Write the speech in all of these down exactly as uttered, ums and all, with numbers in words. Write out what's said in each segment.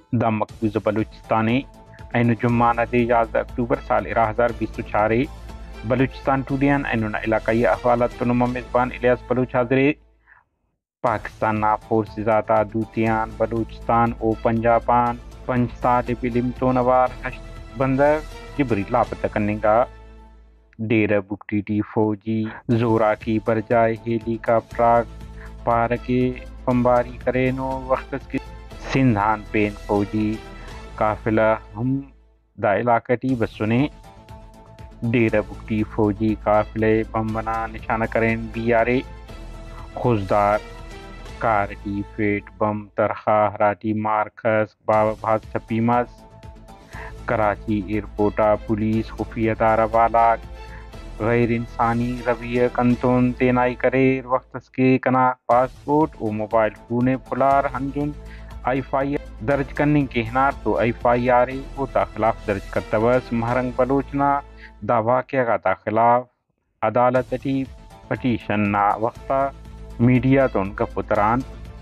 دا مقبوض بلوچستانی اینو جمعانہ دے یازدہ اکتوبر سال ارہ ہزار بیس چارے بلوچستان ٹوڈیان اینو نا علاقائی احوالات تنما میزبان الیاس بلوچ حاضرے پاکستان نا فورسز آتا دوتیان بلوچستان او پنجابان پنج طالب علم تو نوار ہشت بندر جبری لاپتہ کرنے کا ڈیرہ بگٹی ٹی فوجی زورا کی برجائے ہیلی کاپٹر پارکے پمباری کرینو وقت کے سندھان پین فوجی قافلہ ہم دا علاقہ ٹی بسنے ڈیرہ بگٹی فوجی قافلے بمبنا نشانہ کرین بیارے خوزدار کارٹی فیٹ بم ترخواہ ہراٹی مارکس بھاز چھپیمز کراچی ایئرپورٹا پولیس خفیہ دارہ والا غیر انسانی رویہ کنتون تینائی کریر وقت کے کنا پاسپورٹ او موبائل فون پھلار ہنجن آئی فائی درج کرنے کے ہنار تو آئی فائی آر او تا خلاف درج کرتا بس مہرنگ بلوچنا دا واقعہ کا تا خلاف عدالت ٹی پٹیشن نا وقتا میڈیا تو ان کا پتران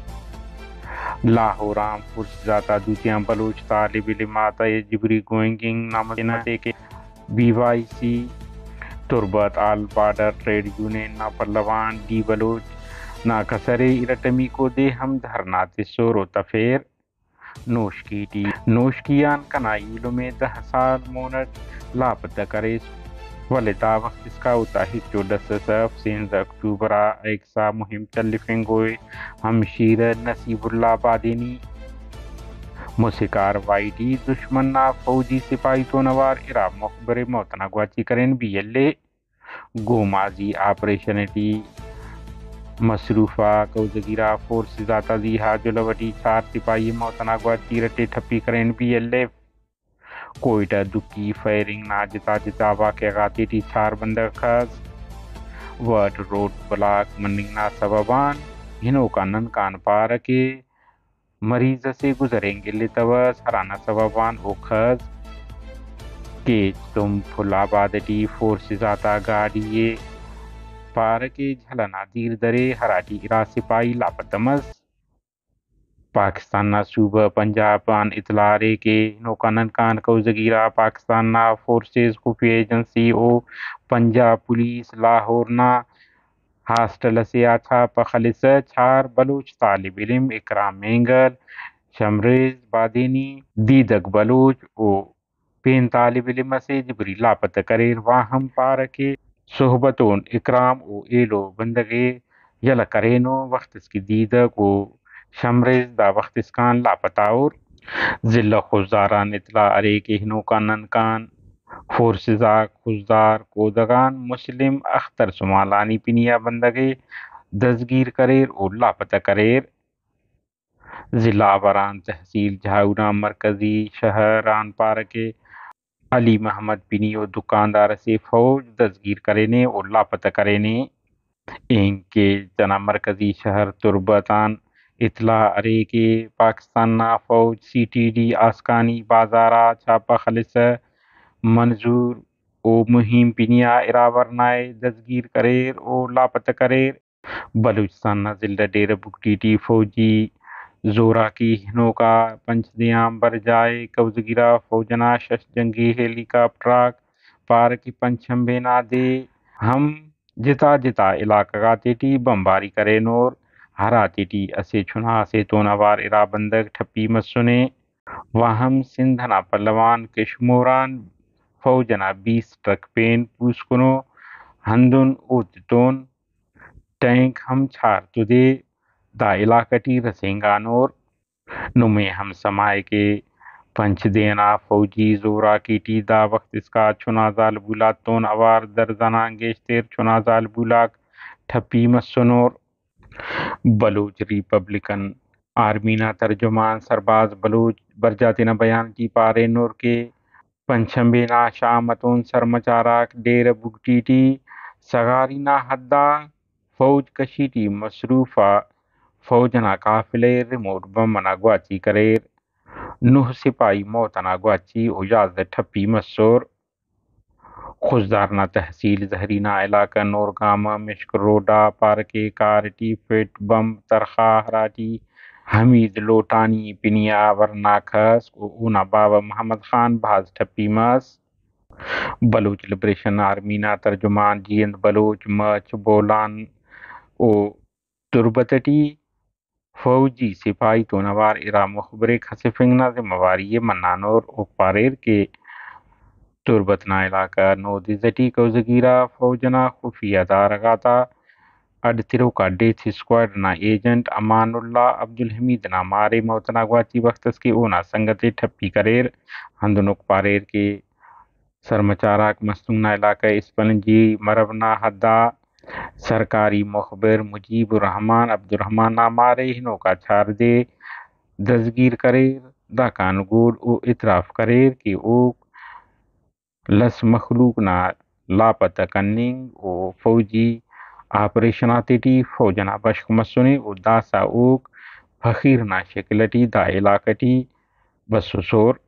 لاہورام فرزاتا دوتیاں بلوچ طالب علمات جبری گوئنگنگ نامزدے کے be Y C Turbat all border trade union نا پرلوان ڈی بلوچ نا کسرے ارٹمی کو دے ہم دھرنات سور و تفیر نوش کی ٹی نوش کیان کنائی علمے دہ سال مونٹ لاپتہ کرے ولی دا وقت اس کا اتاہد جو دس سف سینز اکتوبرہ ایک سا مہم چلفنگ ہوئے ہمشیر نصیب اللہ بادینی موسیقار وائی ڈی دشمن نا فوجی سپاہی تو نوار ارا مخبر موتنا گواچی کریں بی ایلے گومازی آپریشنٹی مصروفہ کوزگیرہ فورس ذاتا زیہا جلوٹی چار سپاہی موتنا گواچی رٹے ٹھپی کریں بی ایلے کوئٹہ دکی فائرنگ نا جتا جتا واقع غاتی ٹی چار بندر خز ورڈ روڈ بلاک مننگ نا سببان ہنو کا نن کان پار کے مریض سے گزریں گے لتوس ہرانا سببان او خز کہ تم پھل آباد ٹی فورس ذاتا گاڑی پار کے جھلنا دیر درے ہراٹی ارا سپاہی لاپتمز پاکستان نا صوبہ پنجاب ان اطلاع رے کے نوکانن کان کو زگیرہ پاکستان نا فورسز خفیہ ایجنسی او پنجاب پولیس لاہور نا ہاسٹل سے آچھا پخلص چھار بلوچ طالب علم اکرام مینگل شمریز بادینی دیدک بلوچ او پین طالب علم سے جبری لاپتہ کریر واہم پار کے صحبتون اکرام او ایلو بندگے یل کرینو وقت اس کی دیدک او شمریز دا وقت اس کان لاپتہ اور ضلع خوزداران اطلاع ارے کے ہنو کا ننکان فورسزا خوزدار کودگان مسلم اختر سمالانی پنیا بندگے دزگیر کریر اور لاپتہ کریر ضلع آبران تحصیل جھاؤنا مرکزی شہر آن پار کے علی محمد پنیو دکاندار سے فوج دزگیر کرینے اور لاپتہ کرینے ان کے جنا مرکزی شہر تربتان اطلاع ارے کے پاکستان نا فوج سی ٹی ڈی آسکانی بازارا چھاپا خلص منظور او مہم پنیا اراورنائے دزگیر کریر او لاپتہ کریر بلوچستان نا ضلع ڈیرہ بگٹی ٹی فوجی زورا کی ہنو کا پنچ دیام برجائے کوزگیرہ فوجنا شش جنگی ہیلی کاپٹر پار کی پنچھمبے نا دے ہم جتا جتا علاقہ گاتے ٹی بمباری کریں اور ہراتے ٹی اسے چھنا سے تو نوار ارا بندگ ٹھپی مسنے واہم سندھنا پلوان کشموران فوجنا بیس ٹرک پین پوسکنو ہندن اوتتون ٹینک ہم چھار تو دے دا علاقہ ٹی رسینگان اور نمے ہم سمائے کے پنچ دینا فوجی زورا کی ٹی دا وقت اس کا چنا زال بولات تون اوار در زنان گیشتر چنا زال بولاک ٹھپی مسنور بلوچ ریپبلکن آرمی نا ترجمان سرباز بلوچ برجاتینا بیان کی پارے نور کے پنچھمبے نا شامتون سرمچاراک ڈیرہ بگٹی ٹی سگاری نا حدہ فوج کشی ٹی مصروفہ فوجنا قافلے ریموٹ بمنا گواچی کریر نوہ سپاہی موتنا گواچی او یازدہ ٹھپی مسور خوزدارنا تحصیل زہرینا علاقہ نورگامہ مشک روڈا پارکے کارٹی فٹ بم ترخواہ راٹی حمید لوٹانی پنیا ورناکھس اونا بابا محمد خان بھاز ٹھپی مس بلوچ لبریشن آرمی نا ترجمان جیند بلوچ مچ بولان او تربتٹی فوجی سپاہی تو نوار ارا مخبرے خسفنگ نا ذمہ واری یہ منانور او پاریر کے تربتنا علاقہ نو دزٹی کوزگیرا فوجنا خفیہ دارگاتا اڈ تیرو کا ڈیتھ اسکواڈ نا ایجنٹ امان اللہ عبدالحمید نا مارے موتنا گواچی وقتس کے اونا سنگتے ٹھپی کریر ہندنک پاریر کے سرمچاراک مستنگنا علاقہ اسپلنجی مربنا حدا سرکاری مخبر مجیب الرحمن عبدالرحمن نا مارے ہنو کا چھار دے دزگیر کریر دا کانگوڈ او اطراف کریر کہ او لس مخلوق نا لاپتہ کننگ او فوجی آپریشناتے ٹی فوجنا بشک مسنے او داسا اوک فخیر نا شکلٹی دا علاقہ ٹی بسو سور